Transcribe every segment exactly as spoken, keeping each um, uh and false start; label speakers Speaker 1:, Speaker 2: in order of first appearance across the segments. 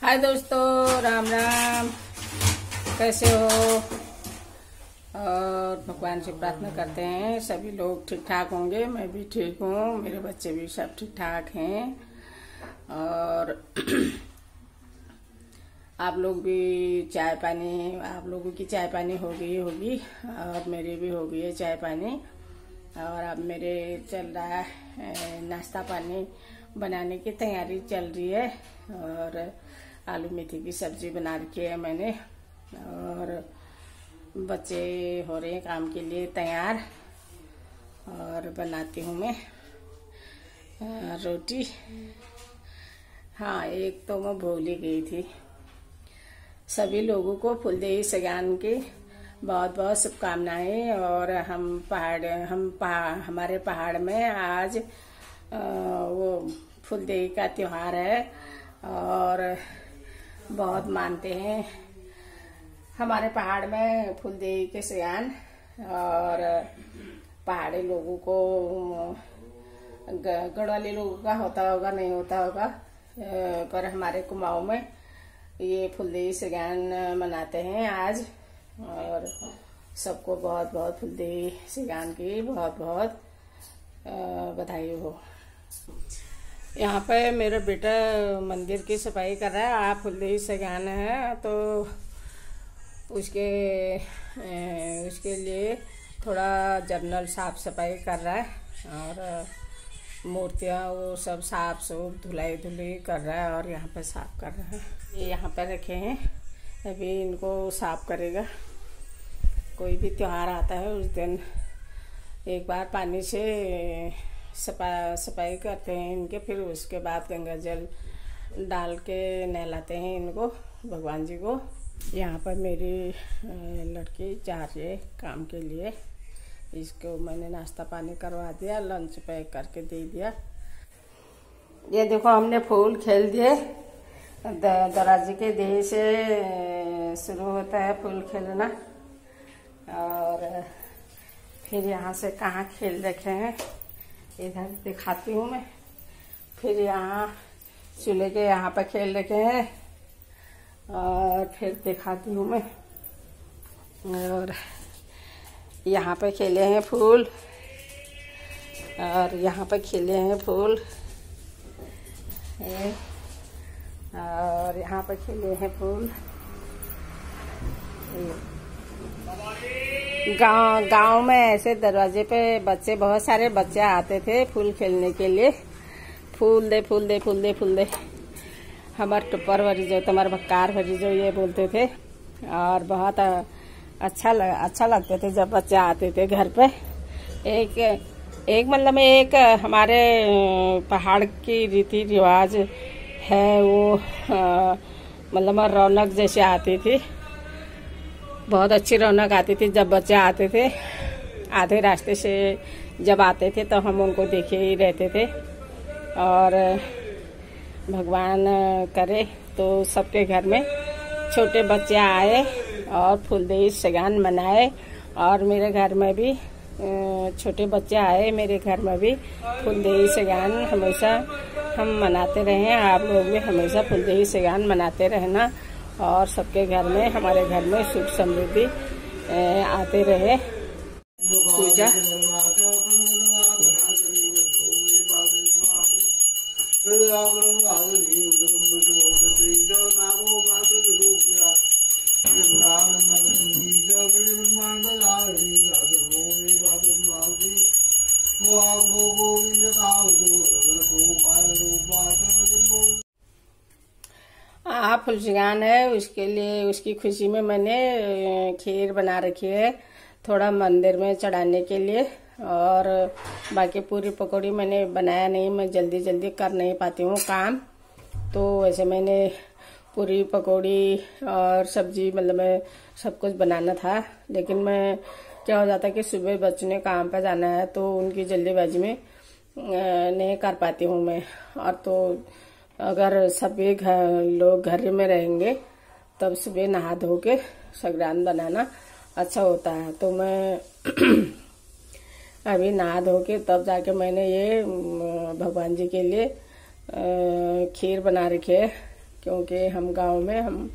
Speaker 1: हाय दोस्तों, राम राम। कैसे हो? और भगवान से प्रार्थना करते हैं सभी लोग ठीक ठाक होंगे। मैं भी ठीक हूँ, मेरे बच्चे भी सब ठीक ठाक हैं। और आप लोग भी चाय पानी, आप लोगों की चाय पानी हो गई होगी और मेरी भी हो गई है चाय पानी। और अब मेरे चल रहा है नाश्ता पानी बनाने की तैयारी चल रही है। और आलू मेथी की सब्जी बना रखी है मैंने। और बच्चे हो रहे हैं काम के लिए तैयार। और बनाती हूँ मैं रोटी। हाँ, एक तो मैं भूल ही गई थी। सभी लोगों को फुलदेई सगान की बहुत बहुत शुभकामनाएं। और हम पहाड़ हम पहाड़ हमारे पहाड़ में आज आ, वो फुलदेई का त्योहार है और बहुत मानते हैं हमारे पहाड़ में फुलदेई के सगान। और पहाड़ी लोगों को, गढ़वाली लोगों का होता होगा नहीं होता होगा, पर हमारे कुमाऊं में ये फुलदेई सगान मनाते हैं आज। और सबको बहुत बहुत फुलदेई सगान की बहुत बहुत बधाई हो। यहाँ पे मेरा बेटा मंदिर की सफाई कर रहा है। आप फुलदेई सगान है तो उसके उसके लिए थोड़ा जर्नल साफ सफाई कर रहा है। और मूर्तियाँ वो सब साफ सूफ धुलाई धुलाई कर रहा है और यहाँ पे साफ कर रहा है। ये यहाँ पे रखे हैं, अभी इनको साफ करेगा। कोई भी त्योहार आता है उस दिन एक बार पानी से सफा सफाई करते हैं इनके, फिर उसके बाद गंगा जल डाल के नहलाते हैं इनको, भगवान जी को। यहाँ पर मेरी लड़की जा रही है काम के लिए। इसको मैंने नाश्ता पानी करवा दिया, लंच पैक करके दे दिया। ये देखो, हमने फूल खेल दिए। दराजी के देह से शुरू होता है फूल खेलना। और फिर यहाँ से कहाँ खेल रखे हैं इधर दिखाती हूँ मैं। फिर यहाँ चूल्हे के यहाँ पर खेल रखे हैं और फिर दिखाती हूँ मैं। और यहाँ पे खेले हैं फूल और यहाँ पे खेले हैं फूल और यहाँ पे खेले हैं फूल। गांव गांव में ऐसे दरवाजे पे बच्चे, बहुत सारे बच्चे आते थे फूल खेलने के लिए। फूल दे फूल दे फूल दे फूल दे, हमार टुपर भरी जो, तुम्हार बक्कार भरी जो, ये बोलते थे। और बहुत अच्छा लग, अच्छा लगते थे जब बच्चे आते थे घर पे। एक एक मतलब एक हमारे पहाड़ की रीति रिवाज है वो, मतलब रौनक जैसे आती थी। बहुत अच्छी रौनक आती थी जब बच्चे आते थे। आधे रास्ते से जब आते थे तो हम उनको देखे ही रहते थे। और भगवान करे तो सबके घर में छोटे बच्चे आए और फुलदेई सगान मनाए। और मेरे घर में भी छोटे बच्चे आए, मेरे घर में भी फुलदेई सगान हमेशा हम मनाते रहे। आप लोग भी हमेशा फुलदेई सगान मनाते रहना और सबके घर में, हमारे घर में सुख समृद्धि आते रहे। पूजा हाँ, फूल सगान है, उसके लिए, उसकी खुशी में मैंने खीर बना रखी है थोड़ा मंदिर में चढ़ाने के लिए। और बाकी पूरी पकौड़ी मैंने बनाया नहीं, मैं जल्दी जल्दी कर नहीं पाती हूँ काम। तो वैसे मैंने पूरी पकौड़ी और सब्जी, मतलब मैं सब कुछ बनाना था। लेकिन मैं क्या हो जाता है कि सुबह बच्चों ने काम पर जाना है तो उनकी जल्दीबाजी में नहीं कर पाती हूँ मैं। और तो अगर सभी घर लोग घर में रहेंगे तब सुबह नहा धो के सगरान बनाना अच्छा होता है। तो मैं अभी नहा धो के तब जाके मैंने ये भगवान जी के लिए खीर बना रखी है क्योंकि हम गांव में हम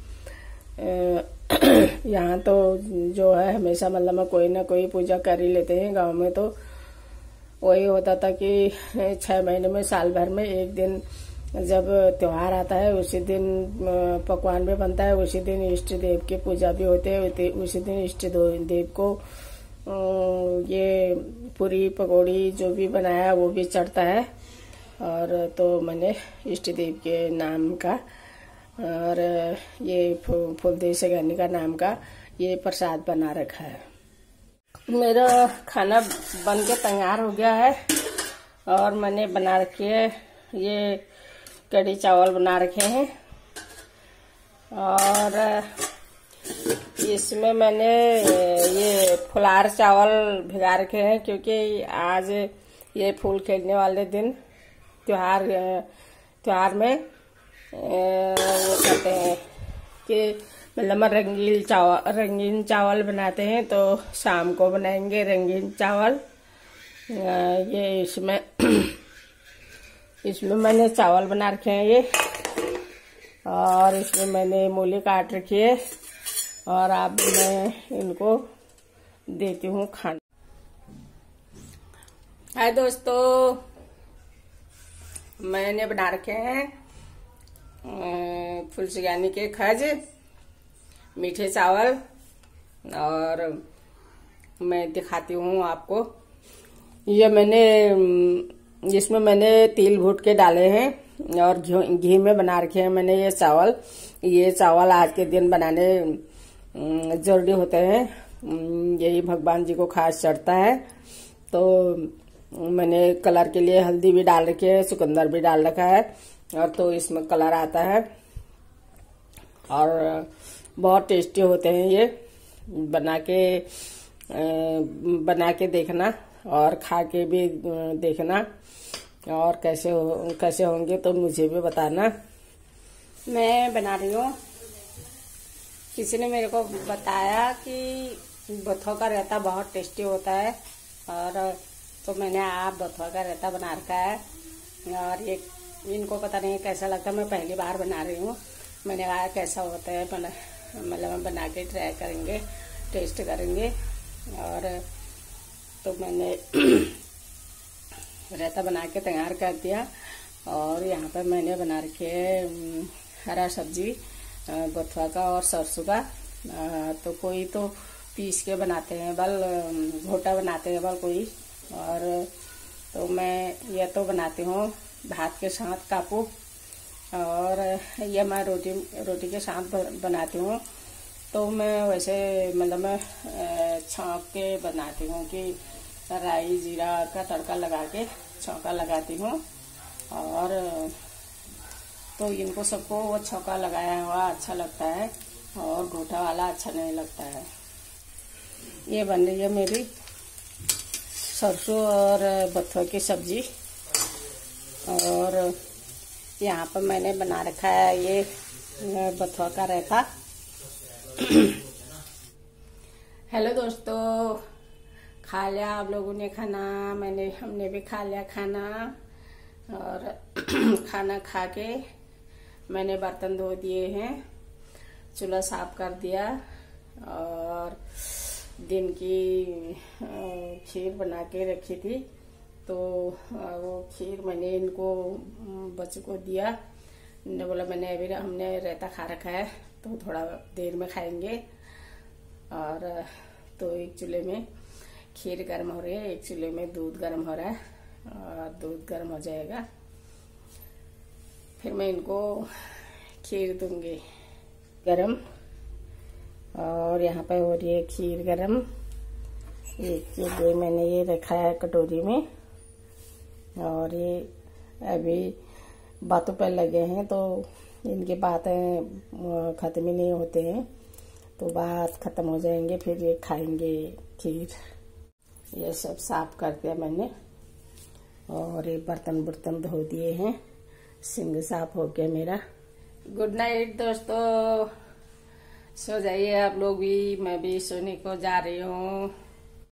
Speaker 1: यहाँ तो जो है हमेशा मतलब में कोई ना कोई पूजा कर ही लेते हैं। गांव में तो वही होता था कि छह महीने में साल भर में एक दिन जब त्योहार आता है उसी दिन पकवान भी बनता है, उसी दिन इष्ट देव की पूजा भी होती है, उसी दिन इष्ट देव को ये पूरी पकौड़ी जो भी बनाया वो भी चढ़ता है। और तो मैंने इष्ट देव के नाम का और ये फूलदेवी सगानी का नाम का ये प्रसाद बना रखा है। मेरा खाना बन के तैयार हो गया है और मैंने बना रखी है ये कढ़ी चावल बना रखे हैं। और इसमें मैंने ये फुलार चावल भिगा रखे हैं क्योंकि आज ये फूल खेलने वाले दिन त्योहार त्योहार में वो कहते हैं कि मतलब रंगीन चावल रंगीन चावल बनाते हैं, तो शाम को बनाएंगे रंगीन चावल। ये इसमें इसमें मैंने चावल बना रखे हैं ये, और इसमें मैंने मूली काट रखी है और अब मैं इनको देती हूँ खाना। हाय दोस्तों, मैंने बना रखे हैं फूल सगानी के खज, मीठे चावल, और मैं दिखाती हूँ आपको। ये मैंने इसमें मैंने तिल भूट के डाले हैं और घी में बना रखे हैं मैंने ये चावल। ये चावल आज के दिन बनाने जरूरी होते हैं, यही भगवान जी को खास चढ़ता है। तो मैंने कलर के लिए हल्दी भी डाल रखी है, चुकंदर भी डाल रखा है, और तो इसमें कलर आता है और बहुत टेस्टी होते हैं ये। बना के बना के देखना और खा के भी देखना, और कैसे हो कैसे होंगे तो मुझे भी बताना। मैं बना रही हूँ, किसी ने मेरे को बताया कि बथुआ का रायता बहुत टेस्टी होता है, और तो मैंने आप बथुआ का रायता बना रखा है। और ये इनको पता नहीं कैसा लगता, मैं पहली बार बना रही हूँ। मैंने कहा कैसा होता है, मतलब बना के ट्राई करेंगे, टेस्ट करेंगे। और तो मैंने रायता बना के तैयार कर दिया। और यहाँ पर मैंने बना रखे है हरा सब्जी बथुआ का और सरसों का। तो कोई तो पीस के बनाते हैं, बल घोटा बनाते हैं बल कोई, और तो मैं ये तो बनाती हूँ भात के साथ कापू, और ये मैं रोटी रोटी के साथ बनाती हूँ। तो मैं वैसे मतलब मैं छौंक के बनाती हूँ कि राई जीरा का तड़का लगा के छौंका लगाती हूँ। और तो इनको सबको वो छौंका लगाया हुआ अच्छा लगता है और घोटा वाला अच्छा नहीं लगता है। ये बन रही है मेरी सरसों और बथुआ की सब्जी। और यहाँ पर मैंने बना रखा है ये बथुआ का रायता। हेलो दोस्तों, खा लिया आप लोगों ने खाना? मैंने हमने भी खा लिया खाना। और खाना खा के मैंने बर्तन धो दिए हैं, चूल्हा साफ कर दिया, और दिन की खीर बना के रखी थी। तो वो खीर मैंने इनको बच्चों को दिया। ने बोला मैंने अभी हमने रायता खा रखा है तो थोड़ा देर में खाएंगे। और तो एक चूल्हे में खीर गर्म हो रही है, एक चूल्हे में दूध गर्म हो रहा है, और दूध गर्म हो जाएगा फिर मैं इनको खीर दूंगी गरम। और यहाँ पे हो रही है खीर गरम। एक चूल्हे मैंने ये रखा है कटोरी में, और ये अभी बातों पर लगे हैं तो इनकी बातें खत्म ही नहीं होते हैं, तो बात खत्म हो जाएंगे फिर ये खाएंगे खीर। ये सब साफ कर दिया मैंने, और ये बर्तन बर्तन धो दिए हैं, सिंक साफ हो गया मेरा। गुड नाइट दोस्तों, सो जाइए आप लोग भी, मैं भी सोने को जा रही हूँ।